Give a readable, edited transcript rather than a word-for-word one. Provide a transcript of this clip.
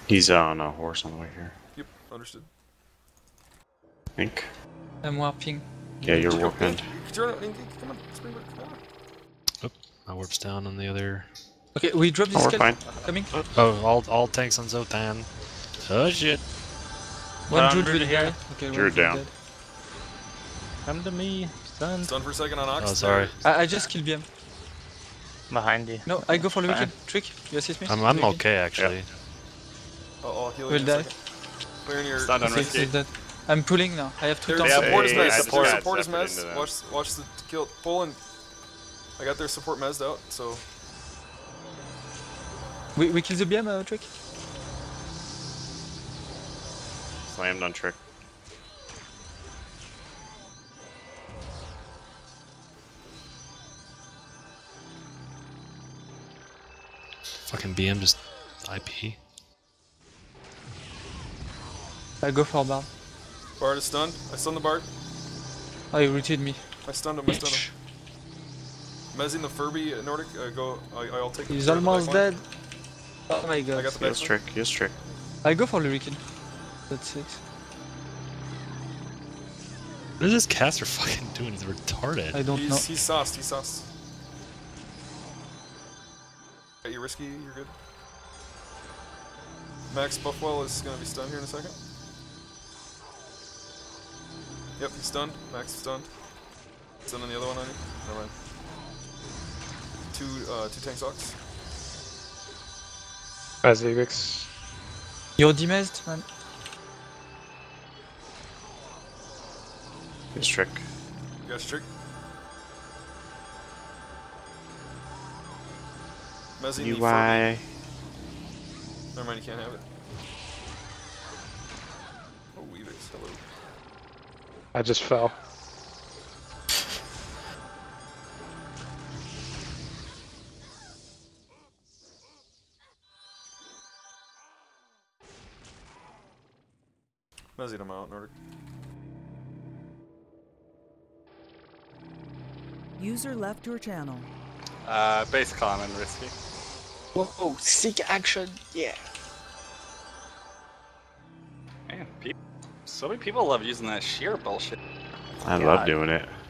He's on a horse on the way here. Yep, understood. I think. I'm warping. Yeah, you're Go, warping. Ink, turn it, Ink, come on, Springboard, come on. Oh, my warp's down on the other. Okay, we drop this Oh, we're skull. fine. Coming. Oh, all tanks on Zotan. Oh shit. One Druid Druid will here. die. Okay, one Druid down. dead. Come to me, son. Stun for a second on Ox. Oh, sorry. I just killed BM. Behind you. No, I go for the Fine. wicked. Trick, you assist me? I'm Wicked. okay actually. I'll heal Will you in a die. second. Clearing your... Stun on Okay, risky. he's dead. I'm pulling now. I have two Their tanks. Yeah, support is hey, mez. hey, Their add support is effort mez. into that. Watch the kill. Pull and... I got their support mezzed out, so... We kill the BM, Trick? Slammed on Trick. Fucking BM just IP. I go for Bard. Bard is stunned. I stunned the Bard. Oh, he rooted me. I stunned him, I stunned him. Mezzing the Furby Nordic, I'll take He's the almost back line. dead. Oh my I god. got the Yes, back Trick. Yes, Trick. I go for Lurikin. That's it. What is this caster fucking doing? He's retarded. I don't know. He's sauced, he's sauced. You're risky, you're good. Max Buffwell is gonna be stunned here in a second. Yep, he's stunned. Max is stunned. Stunned on the other one on you. Never mind. Two tank Ox. As Vivix. You're demazed, man. Yes, Trick. You guys trick. Mezzing the Furby. UI. Never mind, you can't have it. Oh, Weavix, hello. I just fell. Mezzing him out, Nordic. User left your channel. Base common risky. Whoa, sick action, yeah. Man, so many people love using that sheer bullshit. I love doing it.